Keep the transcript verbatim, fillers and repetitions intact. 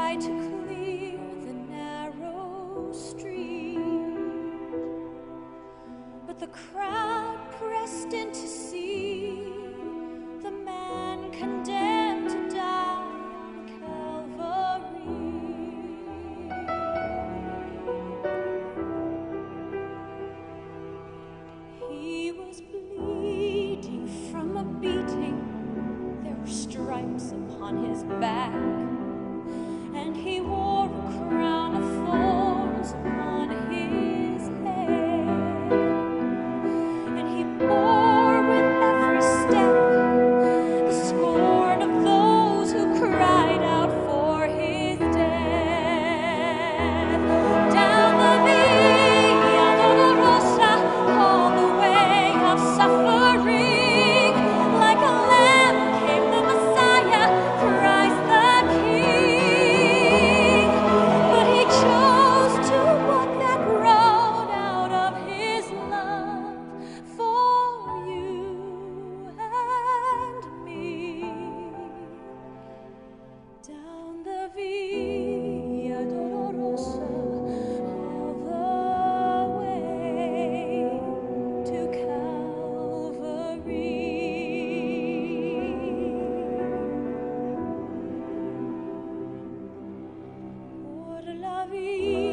tried to clear the narrow street, but the crowd pressed in to see the man condemned to die on Calvary. He was bleeding from a beating. There were stripes upon his back, and he wore a crown of thorns upon his head. And he bore with every step the scorn of those who cried out for his death. Down the Via Dolorosa, all the way of suffering, like a lamb came the Messiah, Christ the King. But he chose to walk that road out of his love for you and me. Down the Via Dolorosa, all the way to Calvary. Por la vida